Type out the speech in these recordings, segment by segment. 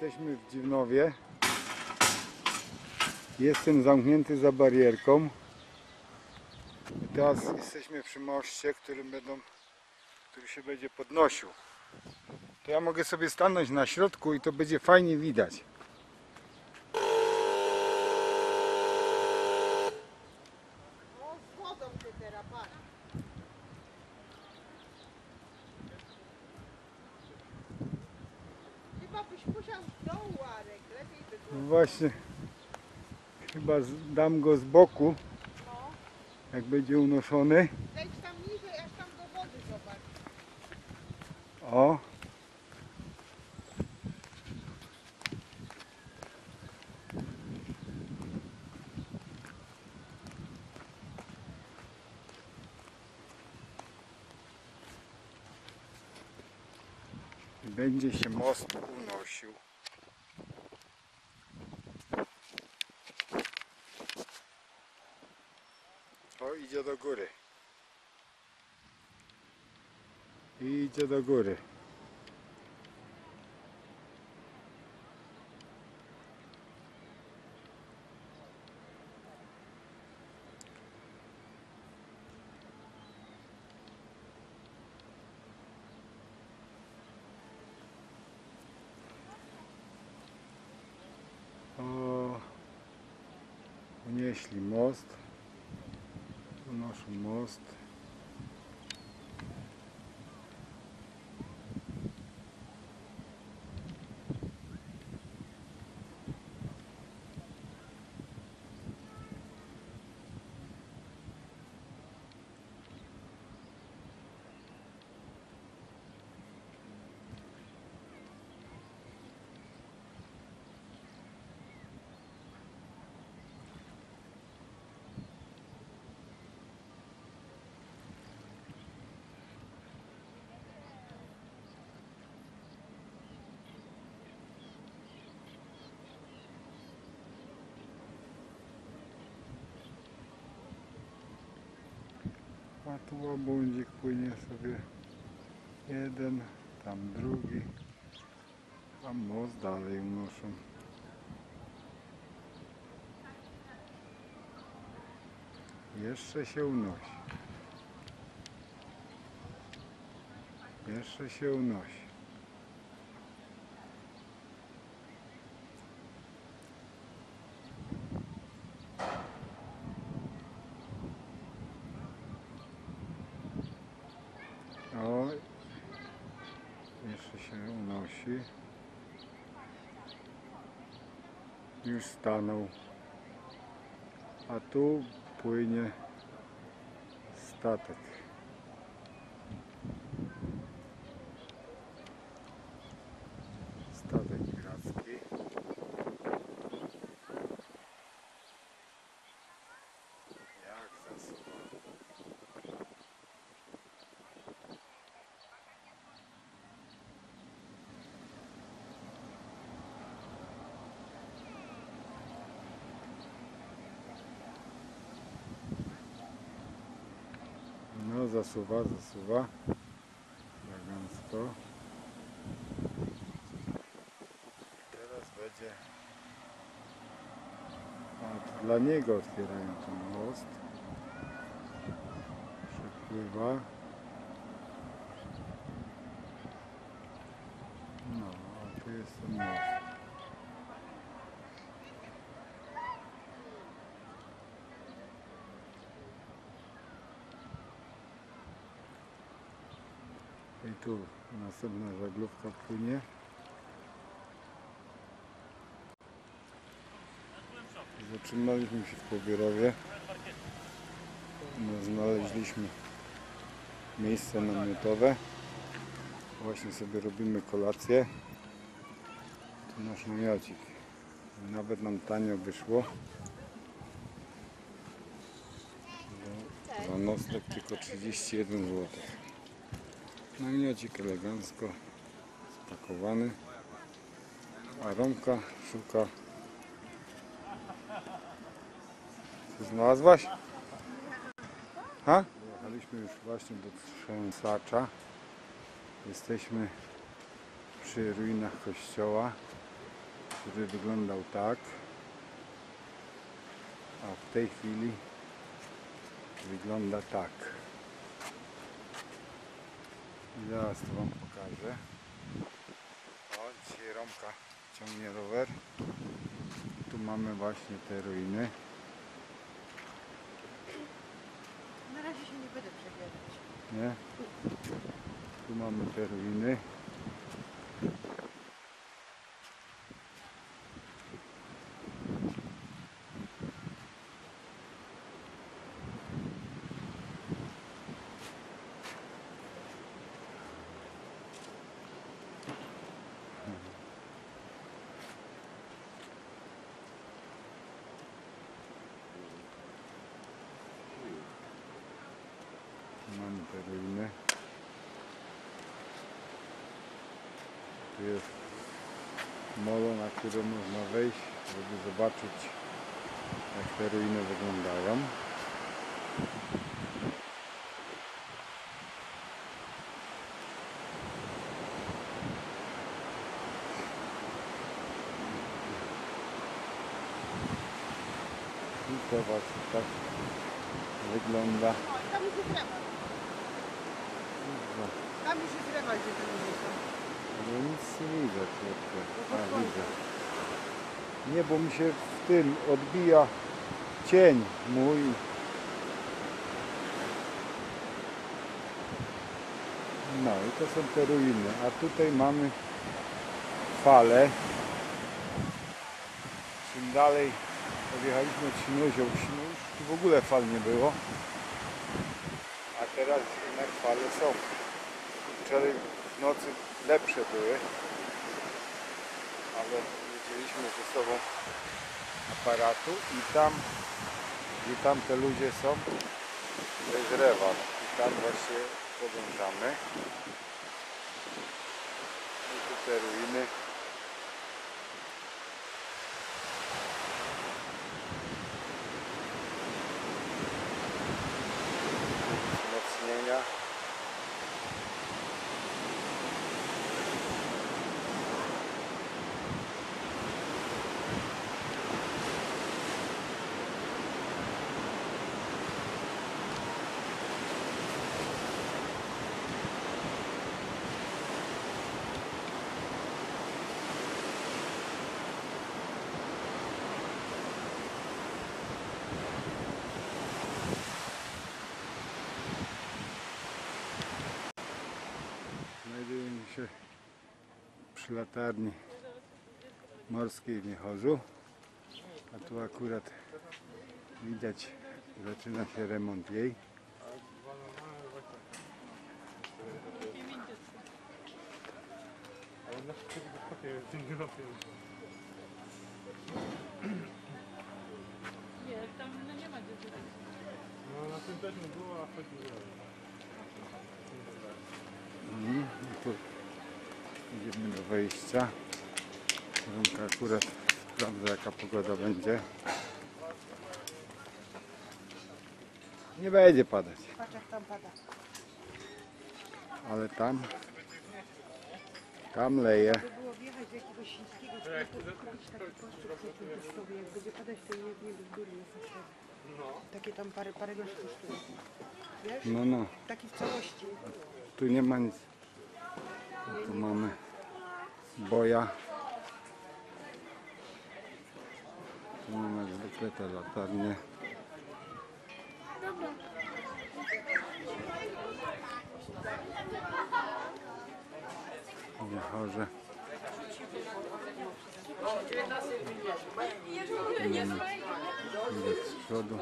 Jesteśmy w Dziwnowie. Jestem zamknięty za barierką. I teraz jesteśmy przy moście, który się będzie podnosił. To ja mogę sobie stanąć na środku i to będzie fajnie widać. No właśnie, chyba dam go z boku, jak będzie unoszony. Zejdź tam niżej, aż tam do wody, zobacz. O! I będzie się most unosił. O, idzie do góry. I idzie do góry. O, unieśli most. Unoszą most. A tu łabędzik płynie sobie jeden, tam drugi, a most dalej unoszą. Jeszcze się unosi. Jeszcze się unosi. O, jeszcze się unosi. Już stanął. A tu płynie statek. Statek piracki. Jak zasuwa. No zasuwa elegancko. Teraz będzie dla niego otwierają ten most. Przepływa. No, a tu jest ten most. I tu następna żaglówka płynie. Zatrzymaliśmy się w Pobierowie. No, znaleźliśmy miejsce namiotowe. Właśnie sobie robimy kolację. Tu nasz namiocik. Nawet nam tanio wyszło. Za nocleg tylko 31 zł. Namiocik elegancko spakowany. A Romka szuka. Co znalazłaś? Ha? Jechaliśmy już właśnie do Trzęsacza. Jesteśmy przy ruinach kościoła. który wyglądał tak, a w tej chwili wygląda tak. I zaraz to Wam pokażę. O, dzisiaj Romka ciągnie rower. Tu mamy właśnie te ruiny. Na razie się nie będę przebierać. Nie? Tu mamy te ruiny. Mamy te ruiny. Tu jest molo, na które można wejść, żeby zobaczyć, jak te ruiny wyglądają. I to właśnie tak wygląda. O, tam już jest rewa. Tam już jest rewa, gdzie to nie są. No nic nie widzę, kurczę. A, widzę. Nie, bo mi się w tym odbija cień mój. No i to są te ruiny. A tutaj mamy falę. Czym dalej odjechaliśmy od Świnoujścia, bo Świnoujście tu w ogóle fal nie było. A teraz jednak fale są. Wczoraj w nocy lepsze były, ale wzięliśmy ze sobą aparatu i tam, gdzie tam te ludzie są, to jest rewal i tam właśnie podążamy. I tu te ruiny. Wzmocnienia. Znajdujemy się przy latarni morskiej w Miechorzu, a tu akurat widać, zaczyna się remont jej. Nie, tam no nie ma gdzie. No na tym też nie było, a chodziło. I tu idziemy do wejścia. Romka akurat sprawdza, jaka pogoda będzie. Nie będzie padać, Patrz jak tam pada. ale tam leje. By było wjechać do jakiegoś chińskiego sklepu i kupić taki koszczuk sobie, jak będzie padać, to nie z góry nie potrzeba. Takie tam parę groszy kosztuje. Wiesz? No, Taki w całości. tu nie ma nic. Tu mamy boja. Tu mamy jak zwykle te latarnie. W Miechorze. Widać z przodu.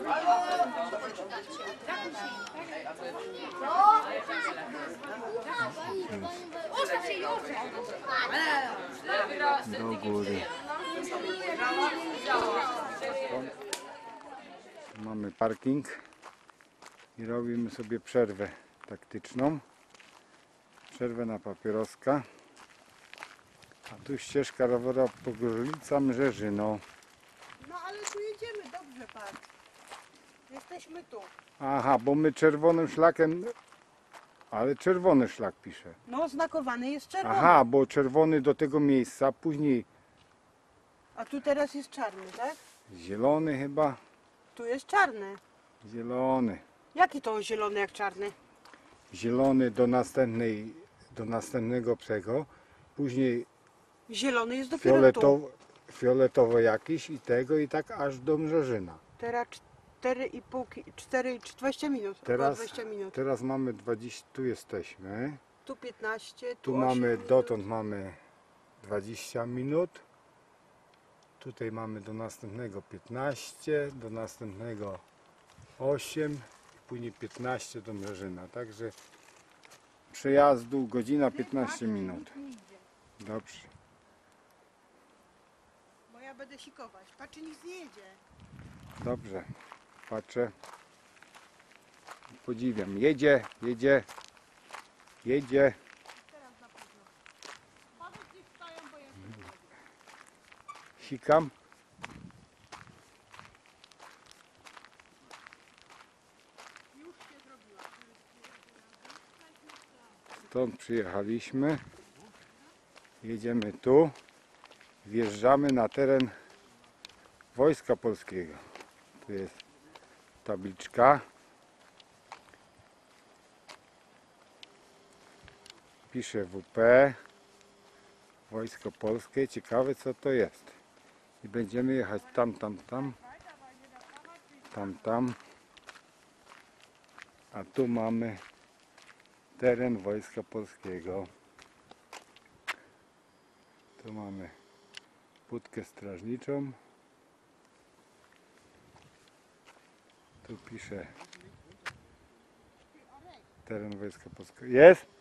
Do góry. Mamy parking i robimy sobie przerwę taktyczną. Przerwę na papieroska. A tu ścieżka rowerowa po Gorlica Mrzeżyną. No ale tu jedziemy, dobrze pan. Jesteśmy tu. Aha, bo my czerwonym szlakiem, ale czerwony szlak pisze. No znakowany jest czerwony. Aha, bo czerwony do tego miejsca, później A tu teraz jest czarny, tak? Zielony chyba. Tu jest czarny. Zielony. Jaki to zielony jak czarny? Zielony do następnego brzegu. Później Zielony jest dopiero tu. fioletowo jakiś i tego i tak aż do Mrzeżyna. Teraz 20 minut. Około Teraz, 20 minut. teraz mamy 20, tu jesteśmy. Tu 15, tu Tu 8 mamy, minut. dotąd mamy 20 minut. Tutaj mamy do następnego 15, do następnego 8 i później 15 do Mrzeżyna. Także przejazdu godzina 15 minut. Dobrze. Bo ja będę sikować. Patrz, czy nic nie jedzie. Dobrze. Patrzę. Podziwiam. Jedzie, jedzie, jedzie. Teraz na pewno. Paweł gdzieś stoją, bo ja Sikam. już się zrobiła. Stąd przyjechaliśmy. Jedziemy tu. Wjeżdżamy na teren Wojska Polskiego. Tu jest tabliczka. Pisze WP. Wojsko Polskie. Ciekawe co to jest. I będziemy jechać tam. A tu mamy teren Wojska Polskiego. Tu mamy budkę strażniczą. Tu pisze teren Wojska Polskiego. Jest?